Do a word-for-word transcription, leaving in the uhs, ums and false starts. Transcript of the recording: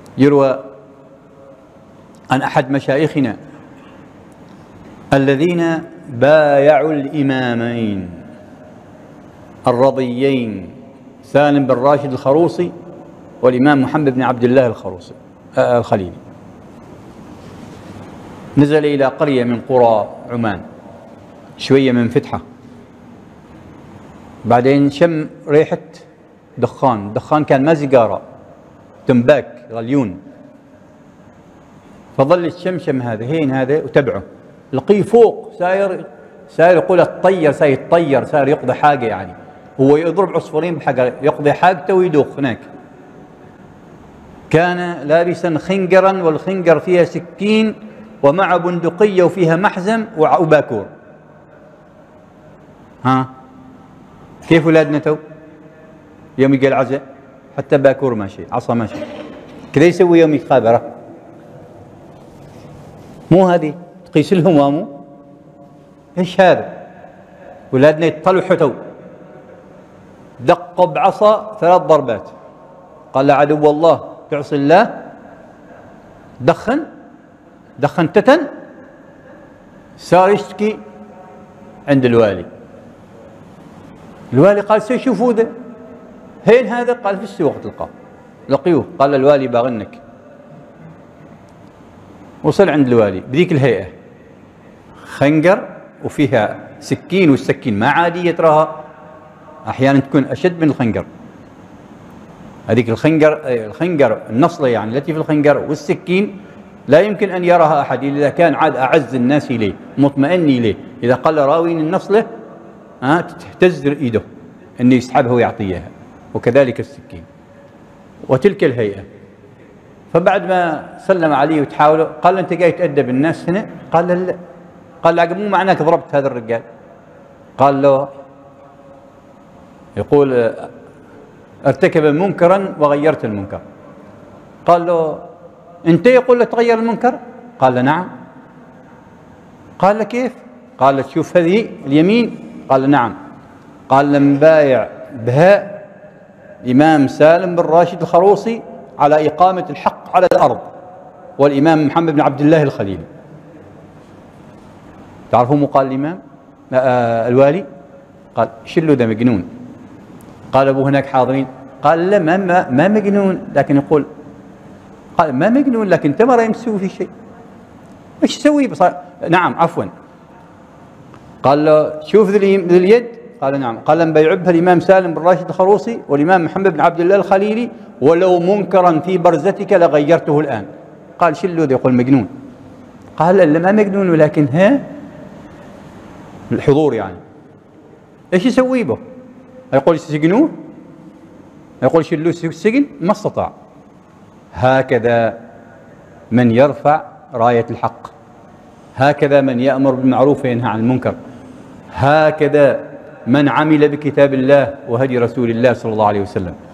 يروى عن أحد مشايخنا الذين بايعوا الإمامين الرضيين سالم بن راشد الخروصي والإمام محمد بن عبد الله الخروصي آه الخليلي. نزل إلى قرية من قرى عمان شوية من فتحة، بعدين شم ريحة دخان، دخان كان ما سيجارة، تنباك غليون، فظل الشمشم هذا هين هذا وتبعه، لقيه فوق ساير ساير يقول الطير، ساير يتطير، ساير يقضي حاجة، يعني هو يضرب عصفورين بحجر يقضي حاجته ويدوخ هناك. كان لابسا خنجرا والخنجر فيها سكين ومع بندقية وفيها محزم وباكور. ها كيف ولادنا تو يوم يجي العزاء حتى باكور ماشي، عصا ماشي، كذا يسوي يوم يخابره. مو هذه تقيس لهم وامو ايش هذا؟ ولادنا يطلعوا تو، دقوا بعصا ثلاث ضربات، قال عدو الله تعصي الله، دخن دخن تتن، صار يشتكي عند الوالي. الوالي قال سيشوفوا ذا هين هذا؟ قال في السوق تلقاه، لقيوه، قال الوالي باغنك. وصل عند الوالي بذيك الهيئة، خنجر وفيها سكين، والسكين ما عادية تراها، أحيانا تكون أشد من الخنجر. هذيك الخنجر الخنجر النصلة يعني التي في الخنجر والسكين لا يمكن أن يراها أحد إذا كان عاد أعز الناس إليه مطمئن إليه. إذا قال راوين النصلة ها تهتز إيده أن يسحبها ويعطيها، وكذلك السكين. وتلك الهيئة. فبعد ما سلم عليه وتحاوله قال له أنت جاي تأدب الناس هنا؟ قال له لا. قال له مو معناك ضربت هذا الرجال؟ قال له يقول ارتكب منكرا وغيرت المنكر. قال له أنت يقول له تغير المنكر؟ قال له نعم. قال له كيف؟ قال له تشوف هذه اليمين؟ قال له نعم. قال له مبايع بها الإمام سالم بن راشد الخروصي على إقامة الحق على الأرض، والإمام محمد بن عبد الله الخليلي. تعرفوا مو قال الإمام آه الوالي؟ قال شلوا ذا مجنون. قال أبو هناك حاضرين؟ قال لا ما, ما, ما مجنون، لكن يقول قال ما مجنون لكن أنت ما رأي تسوي في شيء، ايش تسوي؟ نعم عفوا. قال له شوف ذي اليد؟ قال نعم. قال لم بيعبها الإمام سالم بن راشد الخروصي والإمام محمد بن عبد الله الخليلي، ولو منكرا في برزتك لغيرته الآن. قال شلوا ذي؟ يقول مجنون. قال لا ما مجنون، ولكن ها الحضور يعني ايش يسوي به؟ يقول سجنوه؟ يقول شلوه السجن؟ ما استطاع. هكذا من يرفع راية الحق، هكذا من يأمر بالمعروف وينهى عن المنكر، هكذا من عمل بكتاب الله وهدي رسول الله صلى الله عليه وسلم.